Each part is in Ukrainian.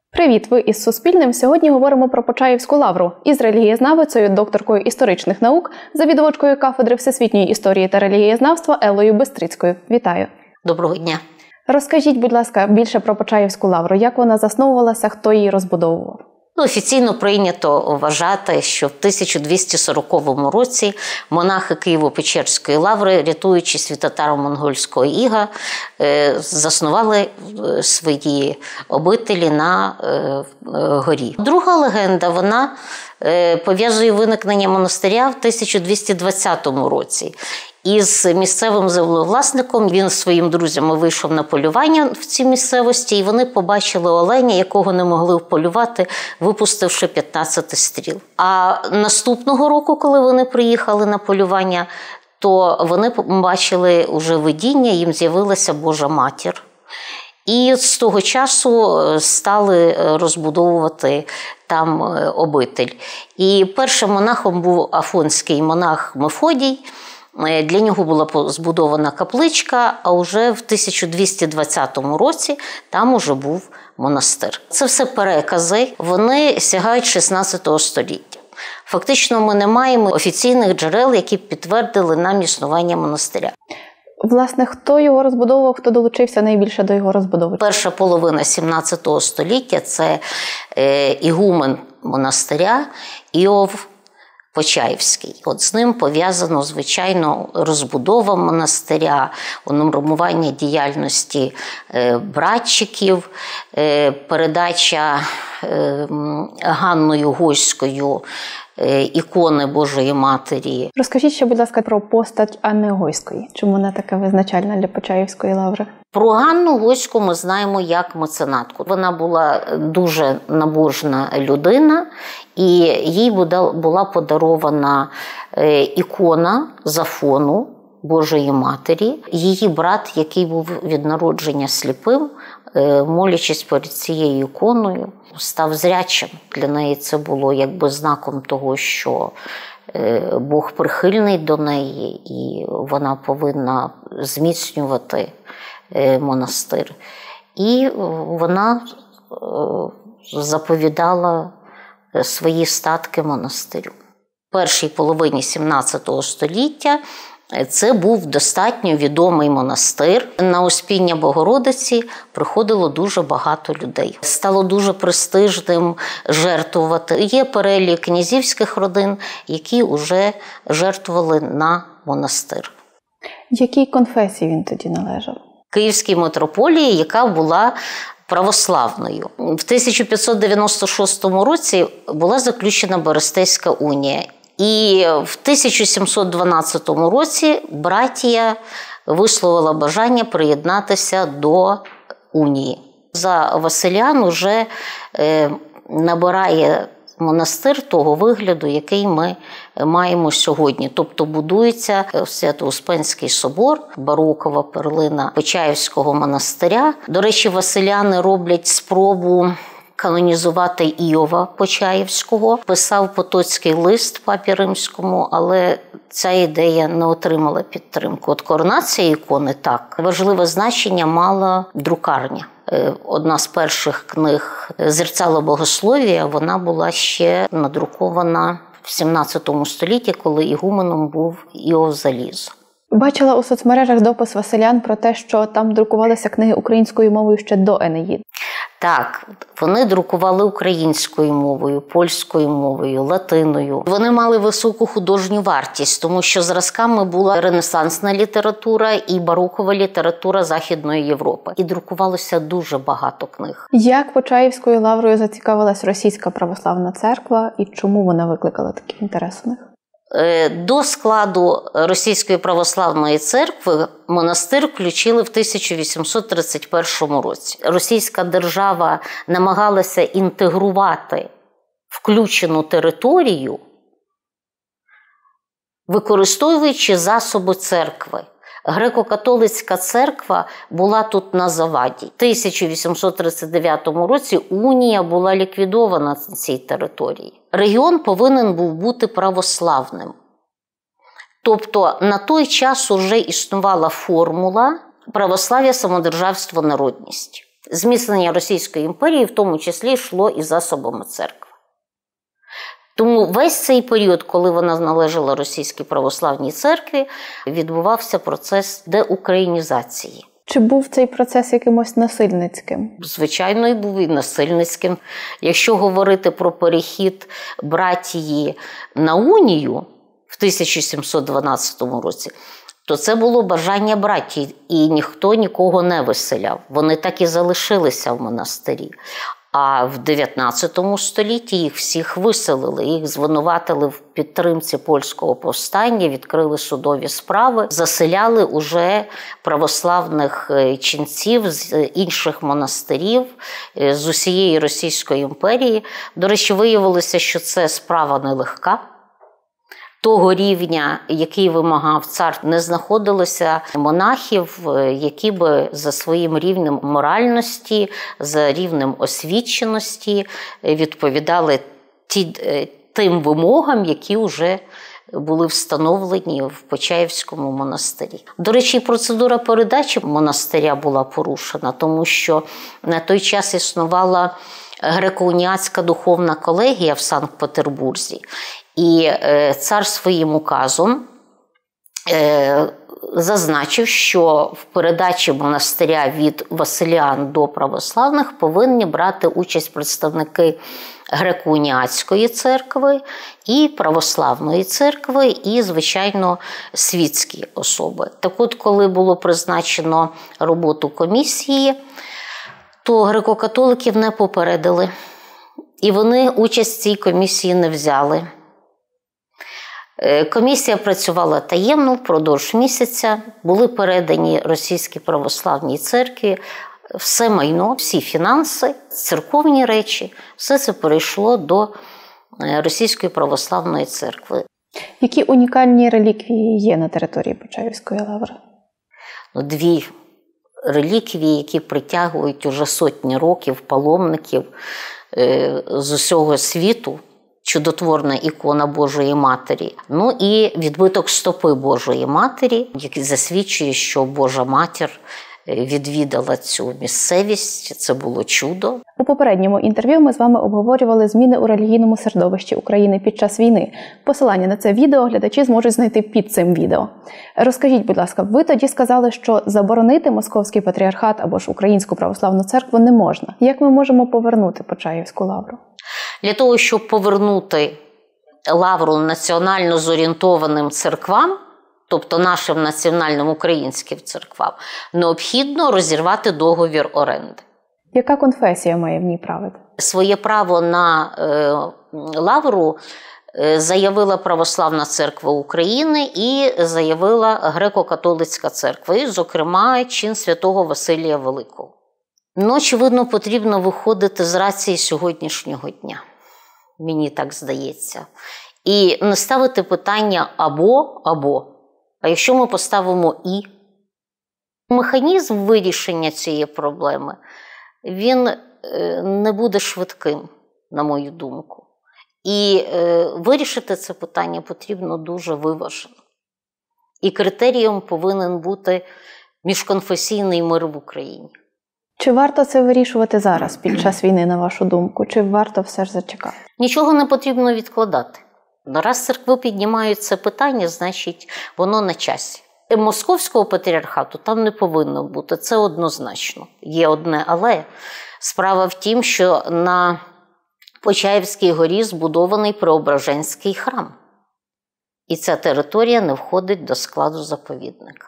Привіт, ви із Суспільним. Сьогодні говоримо про Почаївську лавру із релігієзнавицею, докторкою історичних наук, завідувачкою кафедри всесвітньої історії та релігієзнавства Еллою Бистрицькою. Вітаю. Доброго дня. Розкажіть, будь ласка, більше про Почаївську лавру. Як вона засновувалася, хто її розбудовував? Офіційно прийнято вважати, що в 1240 році монахи Києво-Печерської лаври, рятуючись від татаро-монгольського іга, заснували свої обителі на горі. Друга легенда, вона пов'язує виникнення монастиря в 1220 році. Із місцевим землевласником він з своїм друзями вийшов на полювання в цій місцевості, і вони побачили оленя, якого не могли вполювати, випустивши 15 стріл. А наступного року, коли вони приїхали на полювання, то вони побачили уже видіння, їм з'явилася Божа Матір. І з того часу стали розбудовувати там обитель. І першим монахом був афонський монах Мефодій. Для нього була збудована капличка, а вже в 1220 році там уже був монастир. Це все перекази, вони сягають 16 століття. Фактично ми не маємо офіційних джерел, які б підтвердили нам існування монастиря. Власне, хто його розбудовував, хто долучився найбільше до його розбудови? Перша половина 17 століття – це ігумен монастиря Іов Почаївський. От з ним пов'язано, звичайно, розбудова монастиря, унормування діяльності братчиків, передача Ганною Гойською ікони Божої Матері. Розкажіть ще, будь ласка, про постать Анни Гойської. Чому вона така визначальна для Почаївської лаври? Про Ганну Гойську ми знаємо як меценатку. Вона була дуже набожна людина, і їй була подарована ікона з Афону Божої Матері. Її брат, який був від народження сліпим, молячись перед цією іконою, став зрячим. Для неї це було якби знаком того, що Бог прихильний до неї, і вона повинна зміцнювати монастир. І вона заповідала свої статки монастирю. В першій половині 17 століття це був достатньо відомий монастир. На Успіння Богородиці приходило дуже багато людей. Стало дуже престижним жертвувати. Є перелік князівських родин, які вже жертвували на монастир. Якій конфесії він тоді належав? Київській митрополії, яка була православною. В 1596 році була заключена Берестейська унія. І в 1712 році братія висловила бажання приєднатися до унії. За Василян уже набирає монастир того вигляду, який ми маємо сьогодні. Тобто будується Свято-Успенський собор, барокова перлина Почаївського монастиря. До речі, Василяни роблять спробу канонізувати Іова Почаївського. Писав Потоцький лист папі Римському, але ця ідея не отримала підтримку. От коронація ікони – так. Важливе значення мала друкарня. Одна з перших книг «Зерцало богослов'я», вона була ще надрукована в 17 столітті, коли ігуменом був Іов Залізо. Бачила у соцмережах допис Василян про те, що там друкувалися книги українською мовою ще до Енеїди. Так, вони друкували українською мовою, польською мовою, латиною. Вони мали високу художню вартість, тому що зразками була ренесансна література і барокова література Західної Європи. І друкувалося дуже багато книг. Як Почаївською лаврою зацікавилась Російська православна церква і чому вона викликала такий інтерес у них? До складу Російської православної церкви монастир включили в 1831 році. Російська держава намагалася інтегрувати включену територію, використовуючи засоби церкви. Греко-католицька церква була тут на заваді. В 1839 році унія була ліквідована на цій території. Регіон повинен був бути православним. Тобто на той час уже існувала формула православ'я, самодержавство, народність. Зміцнення Російської імперії в тому числі йшло і засобами церкви. Тому весь цей період, коли вона належала Російській православній церкві, відбувався процес деукраїнізації. Чи був цей процес якимось насильницьким? Звичайно, і був і насильницьким. Якщо говорити про перехід братії на унію в 1712 році, то це було бажання братії, і ніхто нікого не виселяв. Вони так і залишилися в монастирі. А в 19 столітті їх всіх виселили, їх звинуватили в підтримці польського повстання, відкрили судові справи, заселяли уже православних ченців з інших монастирів, з усієї Російської імперії. До речі, виявилося, що це справа нелегка. Того рівня, який вимагав цар, не знаходилося монахів, які би за своїм рівнем моральності, за рівнем освіченості відповідали тим вимогам, які вже були встановлені в Почаївському монастирі. До речі, процедура передачі монастиря була порушена, тому що на той час існувала греко-уніатська духовна колегія в Санкт-Петербурзі. І цар своїм указом зазначив, що в передачі монастиря від василіан до православних повинні брати участь представники греко-уніатської церкви і православної церкви, і, звичайно, світські особи. Так от, коли було призначено роботу комісії, то греко-католиків не попередили. І вони участь в цій комісії не взяли. Комісія працювала таємно впродовж місяця, були передані Російській православній церкві все майно, всі фінанси, церковні речі, все це перейшло до Російської православної церкви. Які унікальні реліквії є на території Почаївської лаври? Дві реліквії, які притягують уже сотні років паломників з усього світу. Чудотворна ікона Божої Матері, ну і відбиток стопи Божої Матері, який засвідчує, що Божа Матір відвідала цю місцевість. Це було чудо. У попередньому інтерв'ю ми з вами обговорювали зміни у релігійному середовищі України під час війни. Посилання на це відео глядачі зможуть знайти під цим відео. Розкажіть, будь ласка, ви тоді сказали, що заборонити Московський патріархат або ж Українську православну церкву не можна. Як ми можемо повернути Почаївську лавру? Для того, щоб повернути лавру національно зорієнтованим церквам, тобто нашим національним українським церквам, необхідно розірвати договір оренди. Яка конфесія має в ній правити? Своє право на лавру заявила Православна церква України і заявила Греко-католицька церква, і, зокрема, чин святого Василія Великого. Ну, очевидно, потрібно виходити з рації сьогоднішнього дня. Мені так здається. І не ставити питання або. А якщо ми поставимо і? Механізм вирішення цієї проблеми, він не буде швидким, на мою думку. І вирішити це питання потрібно дуже виважено. І критерієм повинен бути міжконфесійний мир в Україні. Чи варто це вирішувати зараз, під час війни, на вашу думку? Чи варто все ж зачекати? Нічого не потрібно відкладати. Раз церкви піднімають це питання, значить, воно на часі. Московського патріархату там не повинно бути, це однозначно. Є одне але. Справа в тім, що на Почаївській горі збудований Преображенський храм. І ця територія не входить до складу заповідника.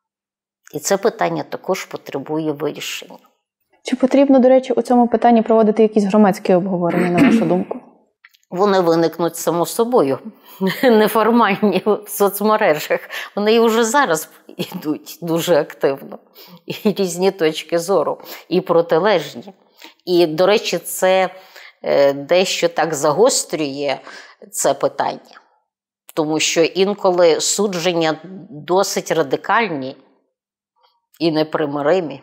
І це питання також потребує вирішення. Чи потрібно, до речі, у цьому питанні проводити якісь громадські обговорення, на вашу думку? Вони виникнуть само собою, неформальні в соцмережах. Вони і вже зараз йдуть дуже активно. І різні точки зору, і протилежні. І, до речі, це дещо так загострює це питання. Тому що інколи судження досить радикальні і непримиримі.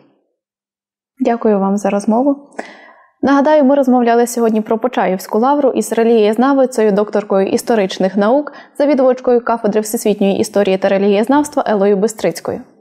Дякую вам за розмову. Нагадаю, ми розмовляли сьогодні про Почаївську лавру із релігієзнавицею, докторкою історичних наук, завідувачкою кафедри всесвітньої історії та релігієзнавства Еллою Бистрицькою.